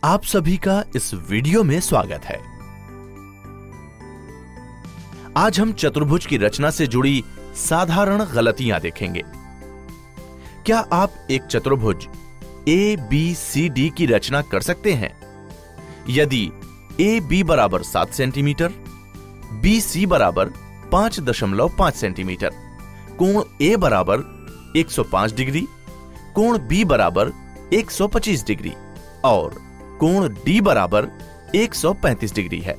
आप सभी का इस वीडियो में स्वागत है। आज हम चतुर्भुज की रचना से जुड़ी साधारण गलतियां देखेंगे। क्या आप एक चतुर्भुज ABCD की रचना कर सकते हैं? यदि AB बराबर 7 सेंटीमीटर, BC बराबर 5.5 सेंटीमीटर, कोण A बराबर 105 डिग्री, कोण B बराबर 125 डिग्री और कोण D बराबर 135 डिग्री है।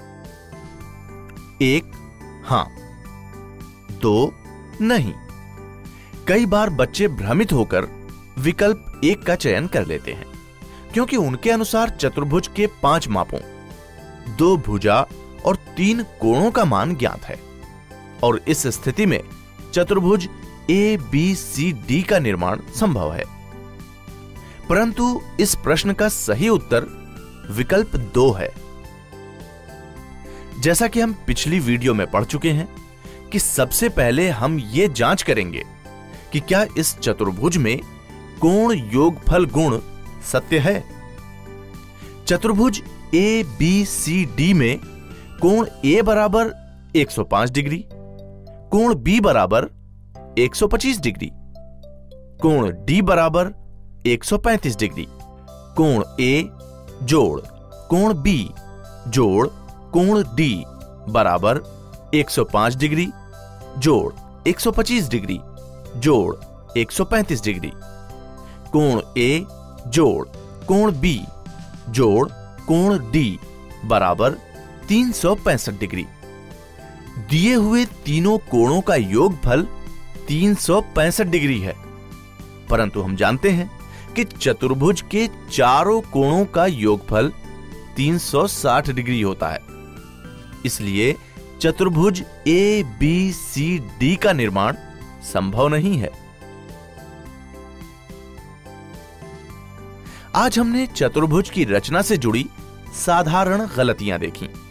1 हां, 2 नहीं। कई बार बच्चे भ्रमित होकर विकल्प 1 का चयन कर लेते हैं, क्योंकि उनके अनुसार चतुर्भुज के 5 मापों, 2 भुजा और 3 कोणों का मान ज्ञात है और इस स्थिति में चतुर्भुज ABCD का निर्माण संभव है। परंतु इस प्रश्न का सही उत्तर विकल्प 2 है। जैसा कि हम पिछली वीडियो में पढ़ चुके हैं कि सबसे पहले हम यह जांच करेंगे कि क्या इस चतुर्भुज में कोण योगफल गुण सत्य है। चतुर्भुज ABCD में कोण A बराबर 105 डिग्री, कोण B बराबर 125 डिग्री, कोण D बराबर 135 डिग्री, कोण A जोड़ कोण B जोड़ कोण D बराबर 105 डिग्री जोड़ 125 डिग्री जोड़ 135 डिग्री, कोण A जोड़ कोण B जोड़ कोण D बराबर 365 डिग्री। दिए हुए तीनों कोणों का योगफल 365 डिग्री है, परंतु हम जानते हैं कि चतुर्भुज के चारों कोणों का योगफल 360 डिग्री होता है। इसलिए चतुर्भुज ABCD का निर्माण संभव नहीं है। आज हमने चतुर्भुज की रचना से जुड़ी साधारण गलतियां देखी।